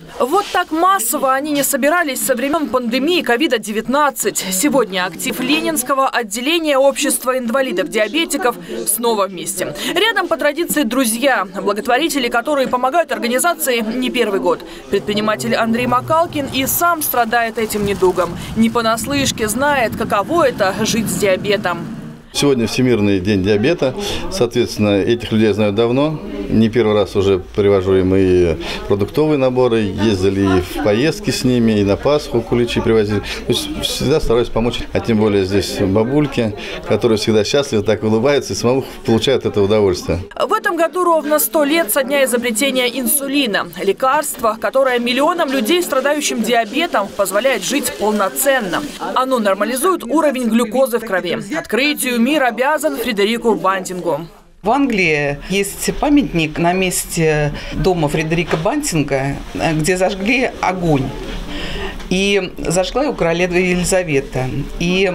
Вот так массово они не собирались со времен пандемии COVID-19. Сегодня актив Ленинского отделения общества инвалидов-диабетиков снова вместе. Рядом по традиции друзья, благотворители, которые помогают организации не первый год. Предприниматель Андрей Макалкин и сам страдает этим недугом. Не понаслышке знает, каково это – жить с диабетом. Сегодня Всемирный день диабета. Соответственно, этих людей я знаю давно. Не первый раз уже привожу им и продуктовые наборы. Ездили и в поездки с ними, и на Пасху куличи привозили. То есть всегда стараюсь помочь. А тем более здесь бабульки, которые всегда счастливы, так улыбаются и самому получают это удовольствие. В этом году ровно 100 лет со дня изобретения инсулина. Лекарство, которое миллионам людей, страдающим диабетом, позволяет жить полноценно. Оно нормализует уровень глюкозы в крови. Открытию мир обязан Фредерику Бантингу. В Англии есть памятник на месте дома Фредерика Бантинга, где зажгли огонь. И зажгла его королева Елизавета. И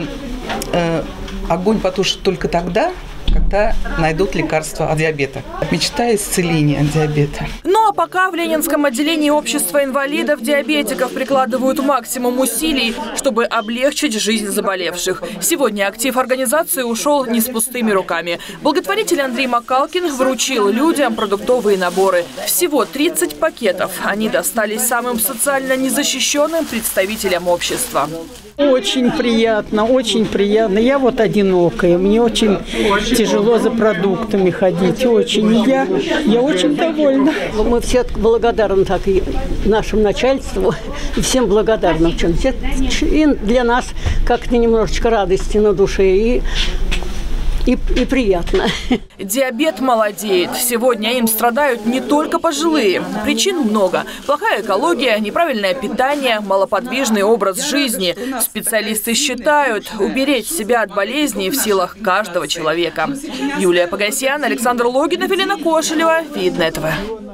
огонь потушит только тогда, когда найдут лекарство от диабета. Мечта исцеления от диабета. Ну а пока в Ленинском отделении общества инвалидов-диабетиков прикладывают максимум усилий, чтобы облегчить жизнь заболевших. Сегодня актив организации ушел не с пустыми руками. Благотворитель Андрей Макалкин вручил людям продуктовые наборы. Всего 30 пакетов. Они достались самым социально незащищенным представителям общества. Очень приятно, очень приятно. Я вот одинокая, мне очень тяжело за продуктами ходить, очень. Я очень довольна. Мы все благодарны так и нашему начальству, и всем благодарны. И для нас как-то немножечко радости на душе и приятно. Диабет молодеет. Сегодня им страдают не только пожилые. Причин много. Плохая экология, неправильное питание, малоподвижный образ жизни. Специалисты считают, уберечь себя от болезней в силах каждого человека. Юлия Погосян, Александр Логинов, Елена Кошелева, Видное ТВ.